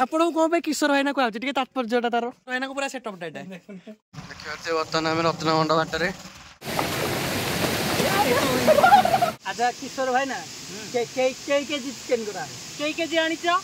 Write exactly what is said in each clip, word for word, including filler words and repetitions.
आपन को पे किशोर भाईना कहउछि टिके तात्पर्यटा तार भाईना को पूरा सेटअप डाटा देखियो वर्तमान हम रत्नगंड बाटरे अच्छा किशोर भाईना के के के केजी चिकन करा के केजी आनी छ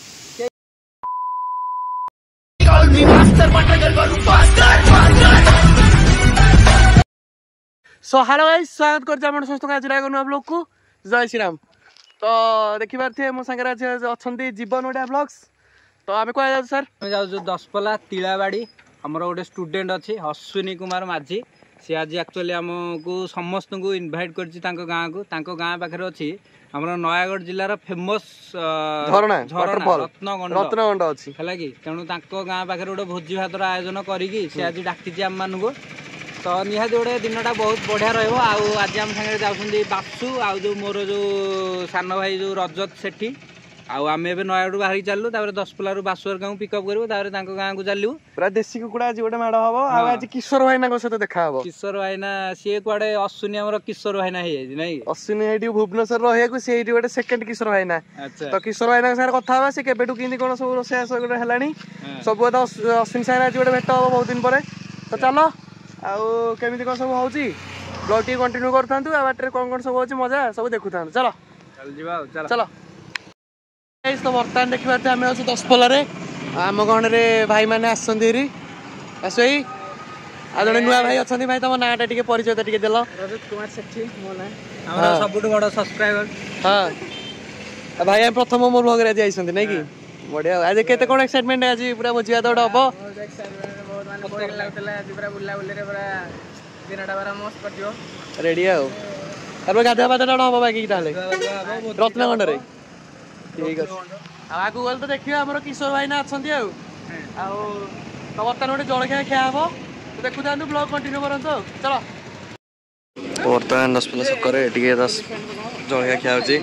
सो हेलो गाइस स्वागत करछ हमर समस्त का जिरा को ब्लॉग को जय श्री राम। तो देखि पारथे मो संगे अछंती जीवन ओडा ब्लॉग्स। तो आमे कोइ जाउ सर हम जाउ जो दसपला तिलाबाड़ी हमर गोटे स्टूडेंट अछि अश्विनी कुमार माझी से आज एक्चुअली हमको समस्त को इनवाइट करछि तांको गां को तांको गां पाखरे अछि हमर नयागढ़ जिल्लार फेमस झरना वाटरफॉल रत्नगंड रत्नगंड अछि हला कि तेणु तांको गां पाखरे गोटे भोजी भातर आयोजन करिकि से आज डाकिछि हम मानको। तो निहाती गोटे दिनटा बहुत बढ़िया रहिबो। आउ आज हम संगे जाउछन्ती बापसु आउ जो मोर जो सान भाई जो रजत सेठी आउ आमे एबे नयागढ़ बाहरी चललु तापर दसपला रु बासुर गांव पिकअप करबो तापर तांको गां को चललु पूरा देसी कुकुडा आज गोटे माड हबो। आ आज किशोर भाईना को सते देखा हबो किशोर भाईना से कुआडे अश्विनी हमर किशोर भाईना हे जाई नै अश्विनी हेटी भुवनेश्वर रहे को से हेटी गोटे सेकंड किशोर भाईना। अच्छा तो किशोर भाईना सारे कथा हबा से केबेटु किंदी कोन सब रोसे आस गोटे हलानी सब तो अश्विनी सारे आज गोटे भेट हबो बहुत दिन परे। तो चलो आउ केमिति कोन सब होउची ब्लॉग टी कंटिन्यू करथांतु आ बाटरे कोन कोन सब होउची मजा सब देखुथांतु। चलो चल जीवा चलो चलो गाइस। तो वर्तमान देखि पाते हमें अछि दसपला रे आम गण रे भाई माने आसंदी री आसई आ जने नुआ भाई अछंती भाई तम नाटा टिके परिचय त टिके देलो रजत कुमार सेठी मो ना हमरा सबुटु बड़ सब्सक्राइबर। हां भाई हम प्रथम मोर ब्लॉग रे आइसंती नै कि बढ़िया आज केते कोन एक्साइटमेंट आज पूरा बुझिया दौड़ हबो बहुत एक्साइटमेंट बहुत माने बोरिंग लागतला आज पूरा बुल्ला बुल्ले रे पूरा दिनटा बरा मस्त कटियो रेडी आउ अब गाधा बाधा डा हबो बाकी ताले रत्नगंड रे ठीक अछि। आगु गल तो देखियो हमर किशोर भाई ना अछंती आउ आउ तो वर्तमान गोटे जलखिया खिया हबो तो देखु तांतु ब्लॉग कंटिन्यू करंतो। चलो वर्तमान दसपला सकरे टिके दस जलखिया खिया होची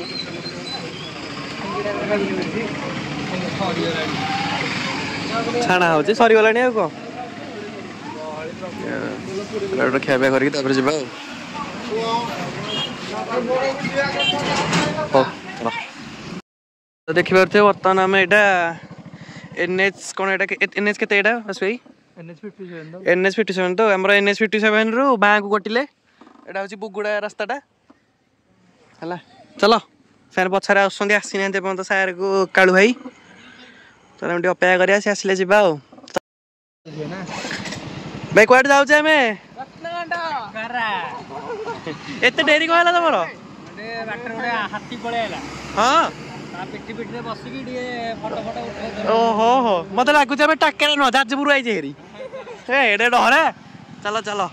छाणा होची सरी गलानी आ को रेड खिया बे करके तापर जिबा हो चलो। तो देखि पारथे वर्तमान हम एटा एनएच कोन एटा एनएच केते एटा बस भाई एनएच सत्तावन एनएच सत्तावन तो हमरा एनएच सत्तावन रु बां को कटिले एटा होची बुगुडा रास्ताटा हला। चलो फेर पछरे आसंदी आसीने पण तो सार को काळू भाई चल हम अपेक्षा करिया से आसले जिबा ओ भाई कोड जाउ छे हमें रत्नगंड करा एते देरी कहला तमरो ओडे बाटर ओडे हाथी पळे आला हां आ पिटी पिटी रे बसिकी दिए फोटो फोटो उठे ओ हो हो मते लागु जे टाके न जाजपुर आई जे हेरी ए एडे डहरे चलो चलो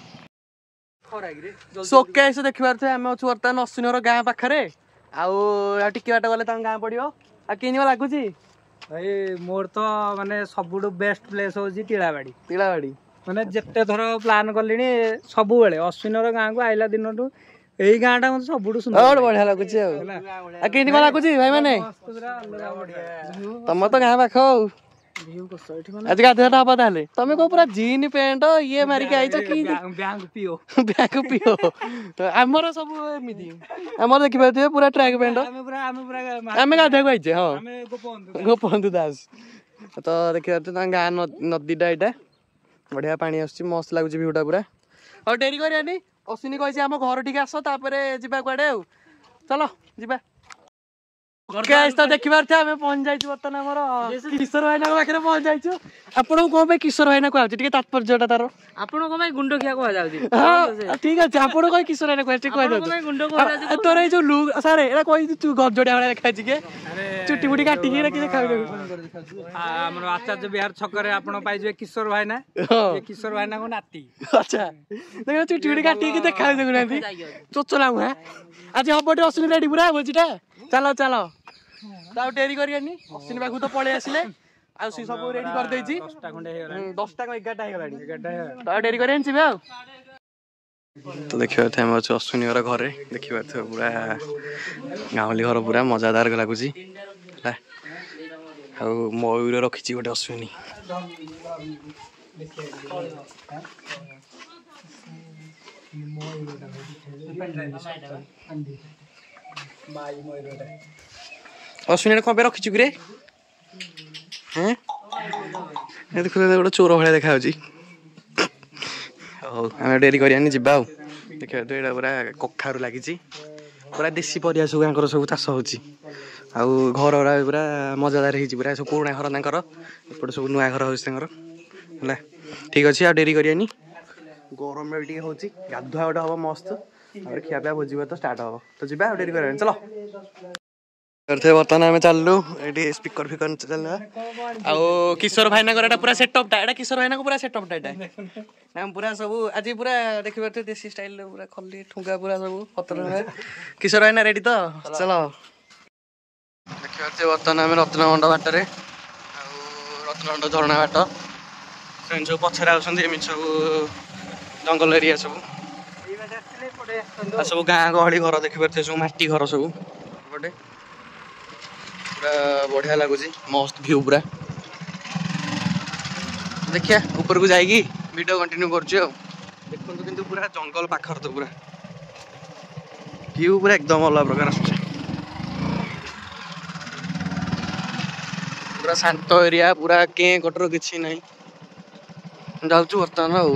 सोके से देखिबार थे हम छु वर्तमान अश्विनर गां पाखरे आउ टिके बाट गले त गां पडियो आ किनियो लागु छी भाई मोर तो माने सबुडो बेस्ट प्लेस होजी तिलाबाड़ी तिलाबाड़ी माने जेते थरो प्लान करलिनी सबु बेले अश्विनर गां को आइला दिनटू एई गांटा मते सबुडो सुंदर और बढ़िया लागु छी आ किनि को लागु छी भाई माने तम तो गां पाखो व्यू को सैठ माने आज गाधेटा हबा ताले तमे को पूरा जीन पैंट ये मारी के आइछ की ब्यांग पियो ब्यांग पियो तो हमर सब एमिति हमर देखि पाथे पूरा ट्रैक पैंट हमें पूरा हमें पूरा हमें गाधे को आइछे हां हमें गोपबंधु गोपबंधु दास। तो देखि पाथे गां नदीटा एटा बढ़िया पानी आछी मस्त लागु छी व्यूटा पूरा और डेरी करियानी अश्विनी कहै छी हम घर ठीक आसो तापरे जिबा कोडे चलो जिबा गाइस। तो देखि पारथे हमें पहुंच जाइछु वर्तमान हमर किशोर भाईना के पाखरे पहुंच जाइछु। आपन को पे किशोर भाईना कहउछि टिके तात्पर्यटा तार आपन को भाई गुंडो खिया को जाउछि हां ठीक अछि आपन को किशोर भाईना कहै टिके कहै को गुंडो को जाउछि तोर ए जो लुक सारे एरा कोइ तू गजोडिया वाला देखै छी के चुट्टी बुटी काटी के रखि देखाउ हमर आचार्य बिहार छकरे आपन पाइजे किशोर भाईना ये किशोर भाईना को नाती अच्छा देखो चुट्टी बुटी काटी के देखाउ देखु नांती चोचला हूं आज हबटे अश्विनी रेडी पूरा बोजिटा चलो चलो ताउ डेरी करियानी अश्विनी बाखु तो पळे आसिले आ सी सब रेडी कर देछि दस टा खंडे हे गलानी दस टा को ग्यारह टा हे गलानी ग्यारह टा ताउ डेरी करियानी छिबा तो देखिबा थे हम अश्विनी घर घरे देखिबा थे पूरा गावली घर पूरा मजादार लागु छी ला आ मयूर रखि छी गोटे अश्विनी अश्विनी कौन पे रखी चुकी रे हैं ଦେଖୁଛ ଗୋଟେ ଚୋର ଭଳିଆ ଦେଖା ଯାଉଛି। ହଉ ଆମେ ଡେରି କରିବାନି ଯିବା ଆଉ। ଦେଖିବା ତ ଏଇଟା ପୁରା କଖାରୁ ଲାଗିଛି, ପୁରା ଦେଶୀ ପରିବା ସବୁ ତାଙ୍କର ସବୁ ଚାଷ ହଉଛି। ଆଉ ଘର ଗୁଡ଼ା ପୁରା ମଜାଦାର ହେଇଛି, ପୁରା ସବୁ ପୁରୁଣା ଘର ତାଙ୍କର, ଏପଟେ ସବୁ ନୂଆ ଘର ହଉଛି ତାଙ୍କର ହେଲା। ଠିକ୍ ଅଛି ଆଉ ଡେରି କରିବାନି, ଗରମ ବି ଟିକେ ହଉଛି, ଗାଧୁଆ ଗୋଟେ ହବ ମସ୍ତ, ତାପରେ ଖିଆ ପିଆ ଭୋଜି ଭାତ ଷ୍ଟାର୍ଟ ହବ। ତ ଯିବା ଆଉ ଡେରି କରିବାନି, ଚାଲ। ବର୍ତ୍ତମାନ ଆମେ ଚାଲିଲୁ ଏଠି ସ୍ପିକର ଫିକର ଚାଲିଲା। ଆଉ କିଶୋର ଭାଇନାଙ୍କର ଏଟା ପୁରା ସେଟଅପଟା, ଏଟା କିଶୋର ଭାଇନାଙ୍କ ପୁରା ସେଟଅପଟା ଏଟା ପୁରା ସବୁ ଆଜି ପୁରା ଦେଖିପାରୁଥିବେ ଦେଶୀ ଷ୍ଟାଇଲରେ ପୁରା ଖଲି ଠୁଙ୍ଗା ପୁରା ସବୁ ପତ୍ର। କିଶୋର ଭାଇନା ରେଡି ତ? ଚାଲ। ଦେଖିପାରୁଥିବେ ବର୍ତ୍ତମାନ ଆମେ ରତ୍ନଭଣ୍ଡ ବାଟରେ, ଆଉ ରତ୍ନଭଣ୍ଡ ଝରଣା ବାଟ, ସେମାନେ ସବୁ ପଛରେ ଆଉଛନ୍ତି। ଏମିତି ସବୁ ଜଙ୍ଗଲ ଏରିଆ ସବୁ, ଆଉ ସବୁ ଗାଁ ଗହଳି ଘର ଦେଖିପାରୁଥିବେ, ସବୁ ମାଟି ଘର ସବୁ ଗୋଟେ ପୁରା ବଢିଆ ଲାଗୁଛି, ମସ୍ତ ଭିଉ ପୁରା। ଦେଖିଆ ଉପରକୁ ଯାଇକି ଭିଡିଓ କଣ୍ଟିନ୍ୟୁ କରୁଛି ଆଉ। ଦେଖନ୍ତୁ କିନ୍ତୁ ପୁରା ଜଙ୍ଗଲ ପାଖରେ ତ ପୁରା ଭିଉ ପୁରା ଏକଦମ ଅଲଗା ପ୍ରକାର ଆସୁଛି, ପୁରା ଶାନ୍ତ ଏରିଆ, ପୁରା କେଁ କଟର କିଛି ନାହିଁ। ଯାଉଛୁ ବର୍ତ୍ତମାନ ଆଉ।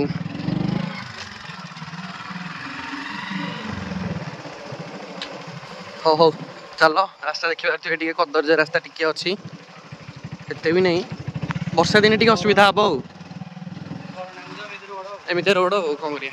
ହଉ ହଉ ଚାଲ, ରାସ୍ତା ଦେଖିପାରୁଥିବେ ଟିକେ କଦର୍ଯ୍ୟ ରାସ୍ତା ଟିକେ ଅଛି, ଏତେ ବି ନାହିଁ। ବର୍ଷା ଦିନେ ଟିକେ ଅସୁବିଧା ହବ ଆଉ, ଏମିତି ରୋଡ ଆଉ କଣ କରିବା।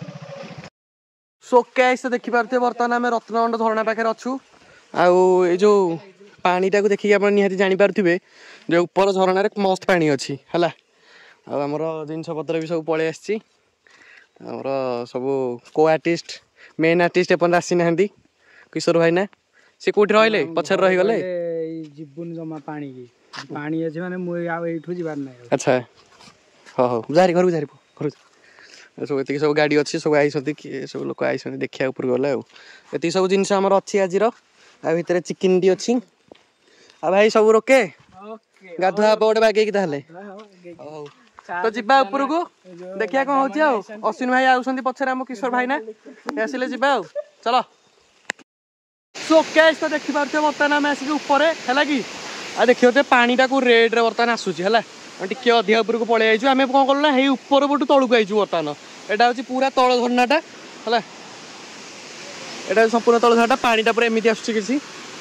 ସୋ ଦେଖିପାରୁଥିବେ ବର୍ତ୍ତମାନ ଆମେ ରତ୍ନଭଣ୍ଡ ଝରଣା ପାଖରେ ଅଛୁ। ଆଉ ଏଇ ଯୋଉ ପାଣିଟାକୁ ଦେଖିକି ଆପଣ ନିହାତି ଜାଣିପାରୁଥିବେ ଯେ ଉପର ଝରଣାରେ ମସ୍ତ ପାଣି ଅଛି ହେଲା। ଆଉ ଆମର ଜିନିଷ ପତ୍ର ବି ସବୁ ପଳେଇ ଆସିଛି। ଆମର ସବୁ କୋ ଆର୍ଟିଷ୍ଟ, ମେନ୍ ଆର୍ଟିଷ୍ଟ ଏପର୍ଯ୍ୟନ୍ତ ଆସିନାହାନ୍ତି, କିଶୋର ଭାଇନା। ସେ କୋଉଠି ରହିଲେ? ପଛରେ ରହିଗଲେ। ଯିବୁନି ଜମା ପାଣି କି, ପାଣି ଅଛି ମାନେ ମୁଁ ଆଉ ଏଇଠୁ ଯିବାର ନାହିଁ। ଆଚ୍ଛା ହଉ ହଉ ଯାରି ଘରକୁ ଯାରି ଘରକୁ ସବୁ ଏତିକି ସବୁ ଗାଡ଼ି ଅଛି, ସବୁ ଆଇଛନ୍ତି, କିଏ ସବୁ ଲୋକ ଆଇଛନ୍ତି ଦେଖିବା ଉପରକୁ ଗଲେ ଆଉ। ଏତିକି ସବୁ ଜିନିଷ ଆମର ଅଛି ଆଜିର। ଆଉ ଭିତରେ ଚିକେନ ଟି ଅଛି। ଆଉ ଭାଇ ସବୁ ରୋକେ, ଗାଧୁଆ ହବ ଗୋଟେ ବାଗେଇକି ତାହେଲେ। ହଉ ତ ଯିବା ଉପରକୁ, ଦେଖିବା କଣ ହଉଛି ଆଉ। ଅଶ୍ୱିନ ଭାଇ ଆଉଛନ୍ତି ପଛରେ, ଆମ କିଶୋର ଭାଇନା ଆସିଲେ ଯିବା ଆଉ, ଚାଲ। ସୋକେଶ ତ ଦେଖିପାରୁଥିବେ ବର୍ତ୍ତମାନ ଆମେ ଆସିକି ଉପରେ ହେଲା କି। ଆଉ ଦେଖିପାରୁଥିବେ ପାଣିଟାକୁ ରେଡ୍ରେ ବର୍ତ୍ତମାନ ଆସୁଛି ହେଲା। ଟିକେ ଅଧିକା ଉପରକୁ ପଳେଇ ଆଇଛୁ। ଆମେ କଣ କଲୁ ନା ହେଇ ଉପର ପଟୁ ତଳକୁ ଆଇଛୁ ବର୍ତ୍ତମାନ। ଏଇଟା ହଉଛି ପୁରା ତଳ ଝରଣାଟା ହେଲା, ଏଇଟା ସମ୍ପୂର୍ଣ୍ଣ ତଳ ଝରଣାଟା। ପାଣିଟା ପୁରା ଏମିତି ଆସୁଛି କିଛି,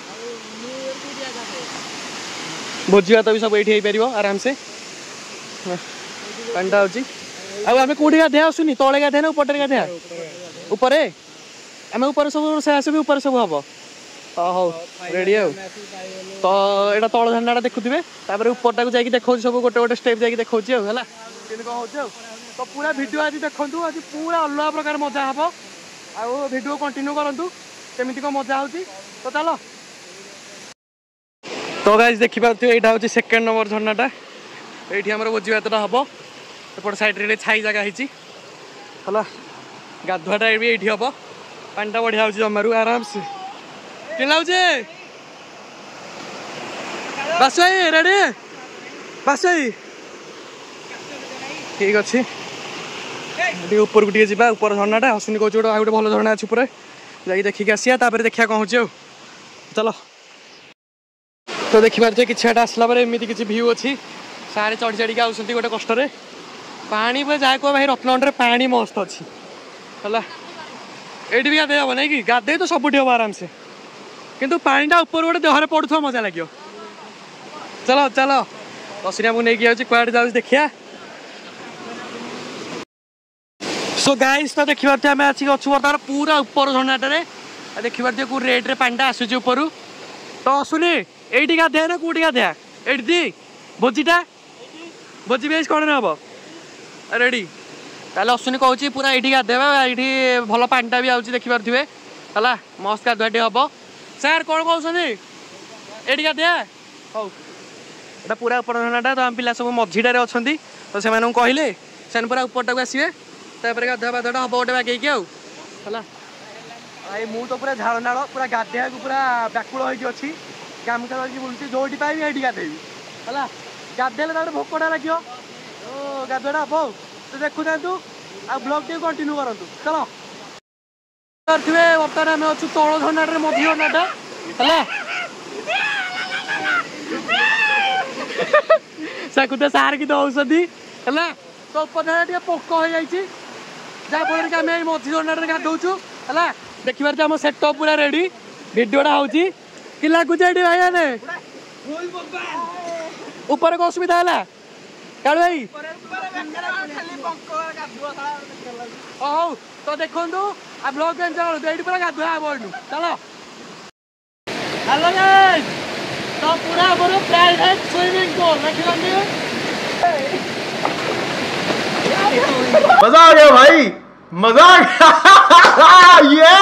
ଭୋଜି ଭାତ ବି ସବୁ ଏଇଠି ହେଇପାରିବ ଆରାମସେ। ପାଣିଟା ହଉଛି। ଆଉ ଆମେ କୋଉଠି ଗାଧେଇବା ଆସୁନି, ତଳେ ଗାଧେଇବା ନା ଉପରଟାରେ ଗାଧେଇବା? ଉପରେ ଆମେ ଉପରେ ସବୁ ରୋଷେଇ ବାସ ବି ଉପରେ ସବୁ ହବ। ହ ହଉ ରେଡି ଆଉ। ତ ଏଇଟା ତଳ ଝରଣାଟା ଦେଖୁଥିବେ, ତାପରେ ଉପରଟାକୁ ଯାଇକି ଦେଖଉଛି ସବୁ ଗୋଟେ ଗୋଟେ ଷ୍ଟେପ୍ ଯାଇକି ଦେଖଉଛି ଆଉ ହେଲା, କେମିତି କଣ ହଉଛି ଆଉ। ତ ପୁରା ଭିଡ଼ିଓ ଆଜି ଦେଖନ୍ତୁ, ଆଜି ପୁରା ଅଲଗା ପ୍ରକାର ମଜା ହବ। ଆଉ ଭିଡ଼ିଓ କଣ୍ଟିନ୍ୟୁ କରନ୍ତୁ, କେମିତି କଣ ମଜା ହଉଛି। ତ ଚାଲ। ତ ଗାଇସ୍ ଦେଖିପାରୁଥିବେ ଏଇଟା ହଉଛି ସେକେଣ୍ଡ ନମ୍ବର ଝରଣାଟା। ଏଇଠି ଆମର ଭୋଜି ଭାତଟା ହବ। ଏପଟ ସାଇଡରେ ଟିକେ ଛାଇ ଜାଗା ହେଇଛି ହେଲା। ଗାଧୁଆଟା ବି ଏଇଠି ହବ। ପାଣିଟା ବଢିଆ ହଉଛି ଜମାରୁ ଆରାମସେ। କେମିତି ଲାଗୁଛି ବାସୁ ଭାଇ? ରେଡି ବାସୁ ଭାଇ? ଠିକ ଅଛି, ଟିକେ ଉପରକୁ ଟିକେ ଯିବା। ଉପର ଝରଣାଟା ଅଶ୍ୱିନୀ କହୁଛି ଗୋଟେ ଆଉ ଗୋଟେ ଭଲ ଝରଣା ଅଛି ଉପରେ, ଯାଇକି ଦେଖିକି ଆସିବା। ତାପରେ ଦେଖିବା କଣ ହଉଛି ଆଉ, ଚାଲ। ତ ଦେଖିପାରୁଥିବେ କିଛି ବାଟ ଆସିଲା ପରେ ଏମିତି କିଛି ଭିଉ ଅଛି। ସାରେ ଚଢି ଚଢିକି ଆଉଛନ୍ତି ଗୋଟେ କଷ୍ଟରେ। ପାଣି ପୁରା ଯାହା କୁହ ଭାଇ, ରତ୍ନଭଣ୍ଡାରେ ପାଣି ମସ୍ତ ଅଛି ହେଲା। ଏଇଠି ବି ଗାଧେଇ ହବ ନାଇଁ କି? ଗାଧେଇ ତ ସବୁଠି ହବ ଆରାମସେ, କିନ୍ତୁ ପାଣିଟା ଉପର ଗୋଟେ ଦେହରେ ପଡୁଥିବ ମଜା ଲାଗିବ। ଚାଲ ଚାଲ, ଅଶ୍ୱିନୀ ନେଇକି ଯାଉଛି, କୁଆଡେ ଯାଉଛି ଦେଖିଆ। ସୋ ଗାଇସ୍ ତ ଦେଖିପାରୁଥିବେ ଆମେ ଆସିକି ଅଛୁ ବର୍ତ୍ତମାନ ପୁରା ଉପର ଝରଣାଟାରେ। ଆଉ ଦେଖିପାରୁଥିବେ କୋଉ ରେଡ୍ରେ ପାଣିଟା ଆସୁଛି ଉପରୁ। ତ ଅଶ୍ୱିନୀ ଏଇଠି ଗାଧେଇବା ନା କୋଉଠି ଗାଧେଇବା? ଏଇଠି ଦି ଭୋଜିଟା ଭୋଜି ବେଶ କଣ ହବ? ରେଡି ତାହେଲେ ଅଶ୍ୱିନୀ କହୁଛି ପୁରା ଏଇଠି ଗାଧେଇବା। ଏଇଠି ଭଲ ପାଣିଟା ବି ଆଉଛି ଦେଖିପାରୁଥିବେ ହେଲା, ମସ୍ତ ଗାଧୁଆଟି ହବ। ସାର୍ କଣ କହୁଛନ୍ତି? ଏଇଠି ଗାଧେଇବା? ହଉ, ଏଇଟା ପୁରା ଉପର ଝରଣାଟା। ତ ଆମ ପିଲା ସବୁ ମଝିଟାରେ ଅଛନ୍ତି, ତ ସେମାନଙ୍କୁ କହିଲେ ସେମାନେ ପୁରା ଉପରଟାକୁ ଆସିବେ। ତାପରେ ଗାଧୁଆ ପାଧୁଆଟା ହବ ଗୋଟେ ବାଗେଇକି ଆଉ ହେଲା। ଭାଇ ମୁଁ ତ ପୁରା ଝାଳ ନାଳ, ପୁରା ଗାଧେଇବାକୁ ପୁରା ବ୍ୟାକୁଳ ହେଇକି ଅଛି। ଗାମୁଛା ଧରିକି ବୁଲୁଛି, ଯୋଉଠି ପାଇବି ସେଇଠି ଗାଧେଇବି ହେଲା। ଗାଧେଇଲେ ତାପରେ ଭୋକଟା ଲାଗିବ, ଓ ଗାଧୁଆଟା ହବ ଆଉ। ତ ଦେଖୁଥାନ୍ତୁ ଆଉ ବ୍ଲଗ ଟିକେ କଣ୍ଟିନ୍ୟୁ କରନ୍ତୁ, ଚାଲ। ବର୍ତ୍ତମାନ ଆମେ ଅଛୁ ତଳ ଝରଣାଟାରେ, ମଝି ଝରଣାଟା ହେଲା। साकुता सार की दौसती है तो उपधारा पोक हो जाए जहाँफल कि आम मझी दंडे गाधौचु है देखिए आम सेटअप पूरा रेडी भिडटा हूँ कि लगुच ये भाई मैंने ऊपर को असुविधा है कालू भाई हौ तो देखु आ ब्लॉग एंजॉय ये पूरा गाधुआ हम चलो हेलो गाइस तो पूरा मोर प्राइवेट स्विमिंग पूल देखिए मजा आ गया भाई मजा आ गया ये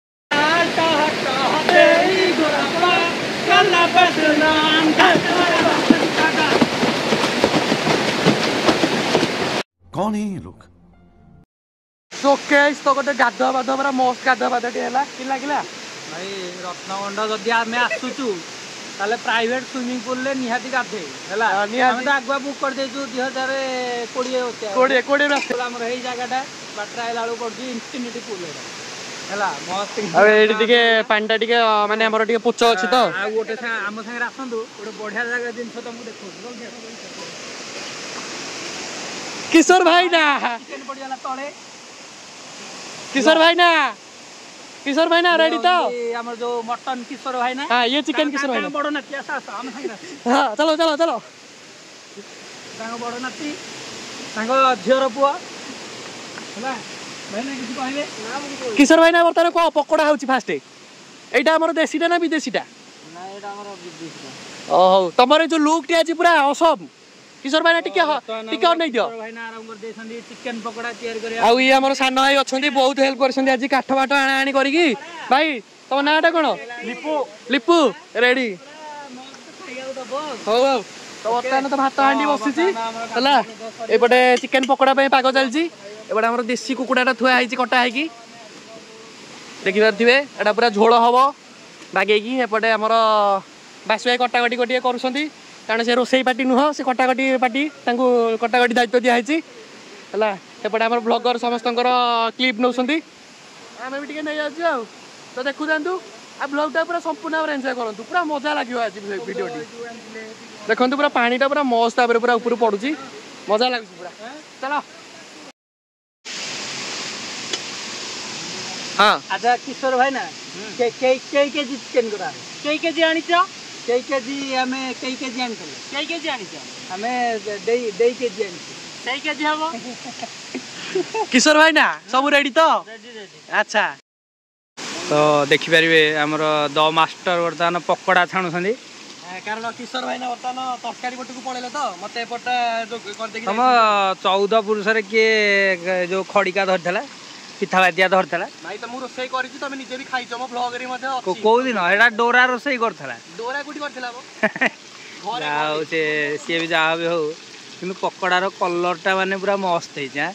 कौन है ये लोग शोकेस तो गोटे गाधुआ बाधुआ पूरा मस्त गाधुआ बाधुआ कि लगे भाई रत्नगंड जदि आम आसुचु ताले प्राइवेट स्विमिंग पूल ले निहाती गाधे हैला हम तो आगुआ बुक कर देजु दो हज़ार बीस कोड़े कोड़े रास्ते हमर हेई जगहटा बाटरा आइला बेलू पड़जी इंफिनिटी पूल हैला मस्त अब एडी टिके पानीटा टिके माने हमर टिके पुच्छ अछि तो आ गोटे आम संगे आसंतु गोटे बढ़िया जगह जिनस तुमको देखो किशोर भाई ना चिकन पड़ियाला तळे किशोर भाई ना किशोर भाई ना रेडी तो हमर जो मटन किशोर भाई ना हां ये चिकन किशोर भाई बड़ो नाती आसा आम संगे हां चलो चलो चलो तांगो बड़ो नाती तांगो झियर पुआ हैला भाई ना किछ कहबे ना किशोर भाई ना बर्तन को पकोड़ा होची फास्ट एटा हमर देसीटा ना विदेशीटा ना एटा हमर विदेशीटा ओहो तमरे जो लुक टी आज पूरा असम किशोर भाई ना टिके टिके और नहीं दियो भाई ना आराम कर देछंदी चिकन पकोड़ा तैयार करे आ ई हमर सान भाई अछंदी बहुत हेल्प करछंदी आज काठ बाट आना आनी करिकी भाई तम नाटा कोन लिपू लिपू रेडी हो हो तो बर्तमान तो भात हांडी बसिची हला एपटे चिकन पकोड़ा पे पाग चलची एपटे हमर देसी कुकुडाटा थुआ आइची कटा आइकी देखि पारथिबे एटा पूरा झोल हबो बागेकी एपटे हमर बासुआ कटा कटी कटी करूछंदी कारण से रोसई पार्टी नुह से कटाकटी पार्टी कटाकटी दायित्व दिखाई है एपटे आम ब्लॉगर समस्त क्लिप नौ आम भी टे नहीं जाऊँ आ तो देखु जातु आ ब्लॉगटा पूरा संपूर्ण भाव एंजॉय करूँ पूरा मजा लगे आज भिडियोटी देखो पूरा पानीटा पूरा मस्त भाव पूरा ऊपर पड़ुची मजा लगे पूरा चलो हाँ अच्छा किशोर भाई ना कई केजी चिकन करा कई केजी आनी कई केजी हमें कई केजी आनी कई केजी आनी हमें डेई डेई केजी आनी कई केजी हम किशोर भाई ना सब रेडी तो रेडी रेडी अच्छा तो देखि परिबे हमर द मास्टर वर्तमान पकोड़ा छाणुछंदी कारण किशोर भाई ना वर्तमान तरकारी पट को पळेले तो मते एपटा जो कर देखि हम चौदह पुरुष रे के जो खड़िका धरथला पिठा बादिया धरथला भाई त मु रोसई करिछि तमे निजे भी खाइछो मो ब्लॉग रे मध्ये अछि को दिन एडा डोरा रोसई करथला डोरा गुडी करथला बो घरे जाओ से से भी जा भी हो किंतु पकोड़ार कलरटा माने पूरा मस्त है जा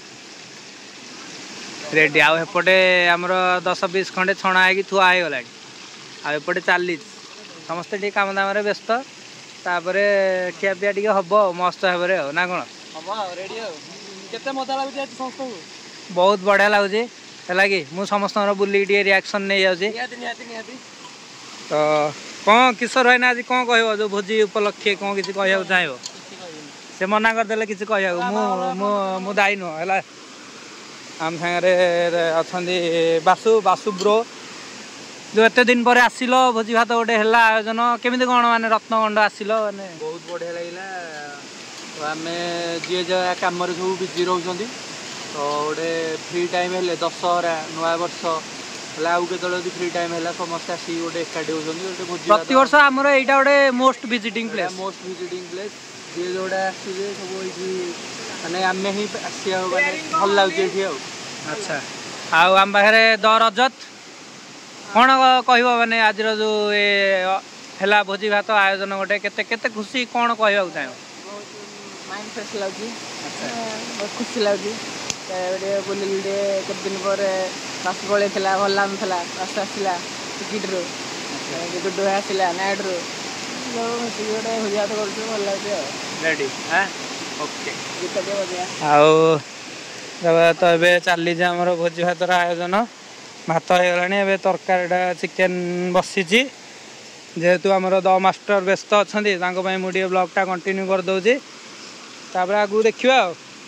रेडी आउ एपटे हमर दस बीस खंडे छणा है कि थुआ है गलाडी आ एपटे चालीस समस्त टी काम दाम रे व्यस्त तापरे खिया पिया टी हबो मस्त हेबरे हो ना कोन हबो रेडी हो केते मजा लागु जे संस्था बहुत बढ़िया लगुचे है कि मुझ समस्त बुल रिएक्शन नहीं जाऊँगी तो कौन किशोर भाई ना आज कौन कह जो भोजी उपलक्षे कौन किसी कह चाहब से मना करदे किसी कह मु दायी नुह है आम सागे अच्छा बासु बासु ब्रो जो एत दिन पर आसिल भोजी भात गोटे है आयोजन केमी कौन माने रत्नगंड आसिल माने बहुत बढ़िया लगे आम जी जगह कम सब बिजी रोच तो गोटे फ्री टाइम है दशहरा नुआ वर्ष है फ्री टाइम है समस्त आसी गोटे एकाठी होती प्रति वर्ष आमर यहाँ गोटे most visiting place most visiting place जी जोड़ा आसुचे सब ये माने आम ही आसिया भल लगे अच्छा आम पाखे द रजत कौन कह माने आज जो है भोजी भात आयोजन गोटे केते केते खुशी कौन कहूँ चाहे माइंड फ्रेश लगे बहुत खुशी लगे बुले केते दिन पर बस पड़े भल लगुला बस आसला टिकेट रू गुड्डू आसला नाइट रू गोटे भोजी भात कर भल लगे रेडी ओके गीत टे बजा आउ तो ये चली आमर भोजी भातर आयोजन भात हो गला तरकारीटा चिकेन बसी जेहेतु आमर द मास्टर व्यस्त अच्छा मुझे ब्लॉगटा कंटिन्यू करदे तापर आगु देखिबा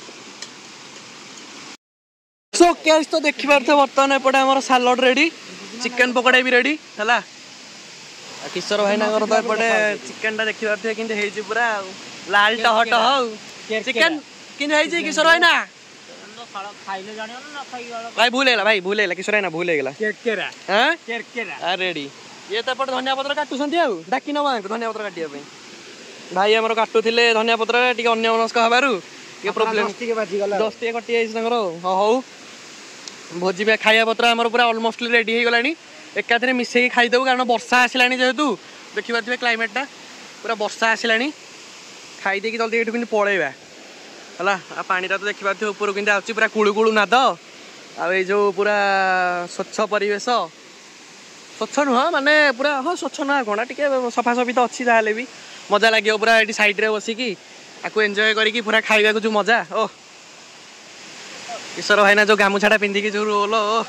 सो कैश तो देखि पारथे वर्तमान एपटे हमर सैलड रेडी चिकन पकोड़ा भी रेडी हला किशोर भाई नागर तो एपटे चिकन टा देखि पारथे किंतु हेइ जे पूरा लाल टह टह चिकन किंतु हेइ जे किशोर भाई ना खाइले जानियो ना खाइ भाई भूल गेला भाई भूल गेला किशोर भाई ना भूल गेला केरकेरा हां केरकेरा आ रेडी ये तो एपटे धनिया पत्र काटु संती आउ डाकी न मांग धनिया पत्र काटिया पे भाई हमर काटु थिले धनिया पत्र टिके अन्य मनस्क हबारु के प्रॉब्लम दस टिके बाजी गला दस टिके कटि आइस नगर हो हो भोजी में खाइया पत्र हमर पूरा ऑलमोस्ट रेडी हे गलानी एकाथरे मिसे खाइ दउ कारण वर्षा आसिलानी जेहेतु देखि पारथिबे क्लाइमेट टा पूरा वर्षा आसिलानी खाइ दे कि जल्दी एठु किन पळेबा हला आ पानी रा तो देखि पारथिबे ऊपर किन आउची पूरा कुळु कुळु नाद आ ए जो पूरा स्वच्छ परिवेश स्वच्छ नुह माने पूरा हाँ स्वच्छ ना कोना टिके सफा सफी तो अच्छी जाले भी मजा लागियो पूरा एटी साइड रे बसी की आकु एन्जॉय करी की पूरा खाइबा को जो मजा ओ किशोर भाई ना जो गामुछाटा पिंधि की जो रोल ओ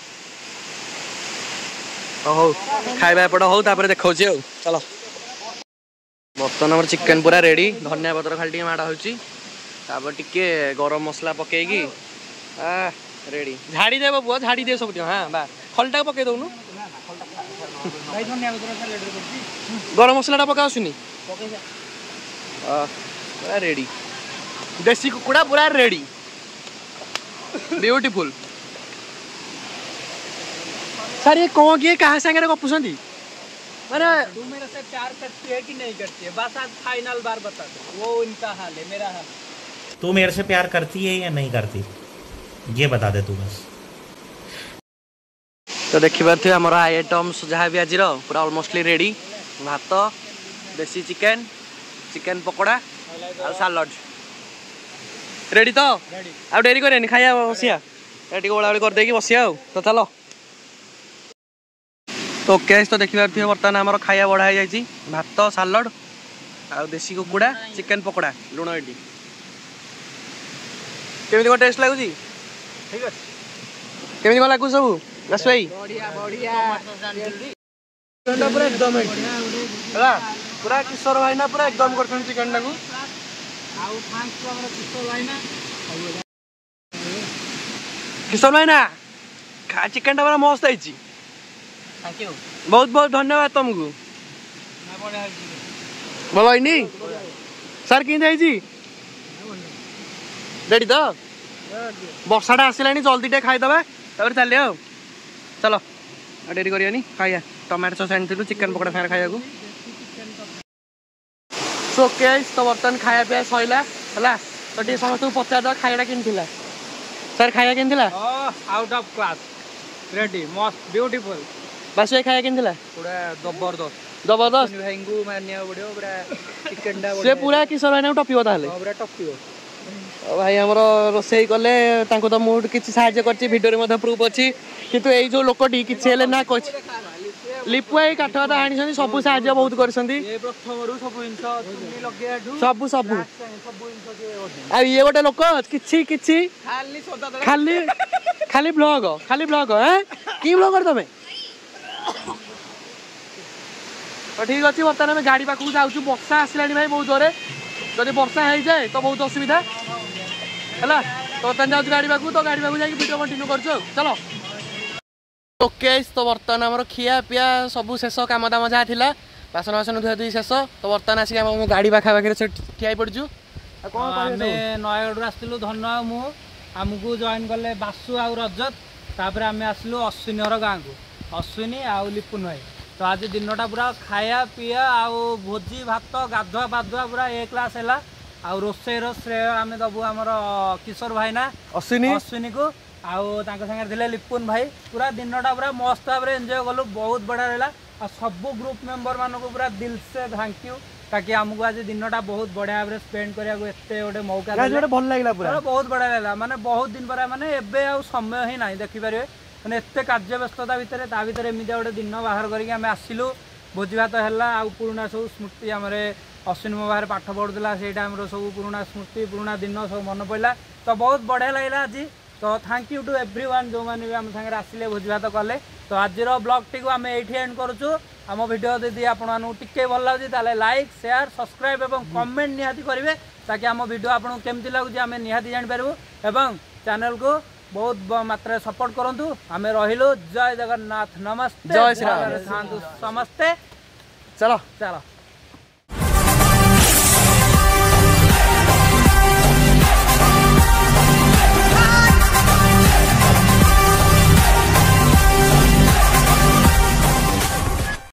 हो खाइबा एपट हो तापर देखौची हो चलो बर्तन हमर चिकन पूरा रेडी धनिया पत्र खाली टिके माडा होची तापर टिके गरम मसला पकेगी आ रेडी झाड़ी देबो बुआ झाड़ी दे सब हां बा खलटा पके दउनु भाई धनिया पत्र से लेडर करती गरम मसला टा पका सुनी पके जा आ पूरा रेडी देसी कुकुड़ा पूरा रेडी ब्यूटीफुल सर ये कौन किए कहाँ से आगे गपुसंती माने तू मेरे से प्यार करती है कि नहीं करती है बस आज फाइनल बार बता दो वो इनका हाल है मेरा हाल तू मेरे से प्यार करती है या नहीं करती ये बता दे तू बस तो देखि पारथिबे हमर आइटम्स जहाँ भी आज पूरा ऑलमोस्टली रेडी भात देसी चिकन चिकन पकोड़ा और सलाड रेडी तो आ डेरी करे खाया बसिया एटी ओळा ओळी कर देकी बसिया तो चलो तो कैश तो देखि पारथिबे वर्तमान हमर खाया बढ़ा जाई भात सलाड आ देसी कुकुड़ा चिकन पकोड़ा लुण एटी केमिति को टेस्ट लागुची ठीक है केमिति को लागु सब बस भाई बढ़िया बढ़िया चिकन पूरा एकदम हैला पूरा किशोर भाई ना पूरा एकदम करछन चिकन टाकू आउ थैंक्स टू हमर किशोर भाई ना किशोर भाई ना खा चिकन टा पूरा मस्त आइची थैंक यू बहुत बहुत धन्यवाद तुमको ना बड़े हाल बोलो इनी सर किन जाइची रेडी तो वर्षाटा आसिलानी जल्दी टे खाई दबा तापर चलिए आ चलो आ डेरी करियानी खाइया टमाटो सॉस आनी चिकन पकोड़ा सारे खाइया को सो केस तो बर्तन खाया पिया सइला हला तो टी समस्त पचार दो खाइडा किनथिला सर खाइया किनथिला आउट ऑफ क्लास रेडी मस्त ब्यूटीफुल बस ये खाइया किनथिला पूरा जबरदस्त जबरदस्त भाईंगु मानिया बड़ियो पूरा चिकन डा से पूरा किशोर भाई ना टपियो ताले पूरा टपियो भाई हमर रोसई कले तांको तो मूड किछि सहाय्य करछि वीडियो रे मध्ये प्रूफ अछि किंतु एई जो लोकटी किछि हेले ना कछ लिपुआई काठवाटा हानी छथि सब सहाय्य बहुत करछथि ए प्रथम रु सब इंच चुनी लगे ठू सब सब सब इंच के आ ये गोटे लोक किछि किछि खाली सोदा दे खाली खाली ब्लॉग खाली ब्लॉग हैं की ब्लॉग कर तमे तो ठीक अछि वर्तमान में गाड़ी पाखु जाउछु वर्षा आसिलानी भाई बहुत जोरे जदि वर्षा हो जाए तो बहुत असुविधा है तो बर्तमान जाऊँ गाड़ी पाखु तो गाड़ी पाखु जाकि वीडियो कंटिन्यू कर चलो ओके तो बर्तमान आम खिया पिया सब शेष कम दाम जहाँ थी बासन बासन धुआ धुई शेष तो बर्तमान आसिक आम गाड़ी पाखापाखि से ठिया पड़चु आमे नयगढ़ आसलु धन मु आमको जॉइन कले बासु आउ रजत तापर आमे आसलु अश्विनी हर गाँ को अश्विनी आउ लिपुन भाई तो आज दिनटा पूरा खाया पिया आउ भोजी भात गाधुआ पाधुआ पूरा ए क्लास है आउ रोसईर श्रेय आम दबु आमर किशोर भाई ना अश्विनी अश्विनी को आउ सागे थे लिपुन भाई पूरा दिनटा पूरा मस्त भाव एंजॉय कलु बहुत बढ़िया रहा आ सब ग्रुप मेंबर मान को पूरा दिल से थैंक यू ताकि आमको आज दिनटा बहुत बढ़िया भाव स्पेंड करने एत गोटे मौका भल लगे पूरा बहुत बढ़िया लगा माने बहुत दिन पर माने एबे आ समय ही ना देखिपारे मैंने एत कार्य व्यस्तता भितर ता भितर एमती गोटे दिन बाहर करके आम आसिलु भोजी भात है आउ पुराणा सब स्मृति आम अश्विनी मो बाहर पाठ पढ़ुला से टाइम सब पुराणा स्मृति पुराणा दिन सब मन पड़ा तो बहुत बढ़िया लगे आज तो थैंक यू टू एवरीवन जो मैंने भी आम सागर आसिले भोजी भात कले। तो आज ब्लॉग टी आम ये एंड करुचु। आम वीडियो जदि आपको टिके भल लगे ताले लाइक शेयर सब्सक्राइब और कमेंट निहाती करेंगे ताकि आम वीडियो आपको केमती लगुच आम निहाती जापर एवं चैनल को बहुत मात्रा सपोर्ट करूँ। आम रहिलु। जय जगन्नाथ नमस्ते। जय श्री राम। समस्ते चलो चलो।